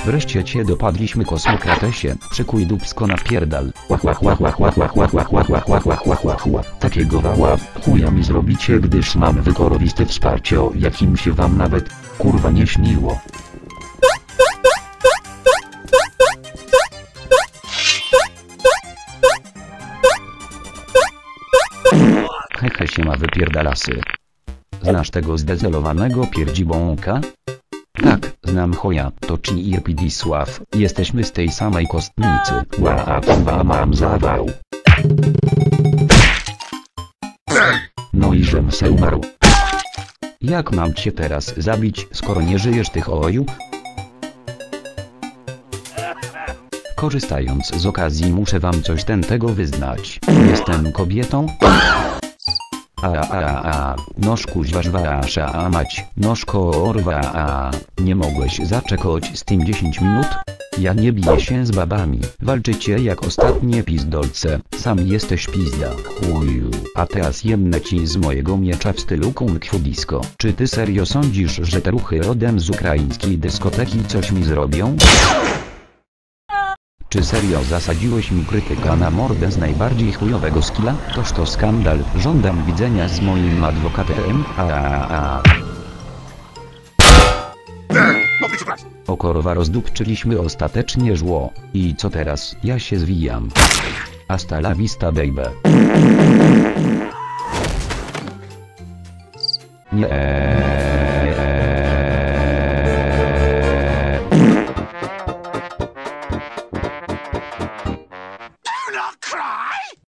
Wreszcie cię dopadliśmy, kosmokratesie. Szykuj dupsko napierdal. Takiego wała chuja mi zrobicie, gdyż mam wykorowiste wsparcie, o jakim się wam nawet kurwa nie śniło. Hehe się ma wypierdalasy. Znasz tego zdezelowanego pierdzibąka? Tak, znam choja, to ci Irpidisław, jesteśmy z tej samej kostnicy. Ła, kurwa, mam zawał. No i żem se umarł. Jak mam cię teraz zabić, skoro nie żyjesz tych oju? Korzystając z okazji muszę wam coś tego wyznać. Jestem kobietą? Noż kuźwa żwasza a mać, nożko orwa nie mogłeś zaczekać z tym 10 minut? Ja nie biję się z babami, walczycie jak ostatnie pizdolce, sam jesteś pizda, chuju. A teraz jemnę ci z mojego miecza w stylu kung fu disco. Czy ty serio sądzisz, że te ruchy rodem z ukraińskiej dyskoteki coś mi zrobią? Czy serio zasadziłeś mi krytyka na mordę z najbardziej chujowego skilla? Toż to skandal, żądam widzenia z moim adwokatem. O korwa, rozdupczyliśmy ostatecznie żło. I co teraz? Ja się zwijam. Hasta la vista baby. Nie.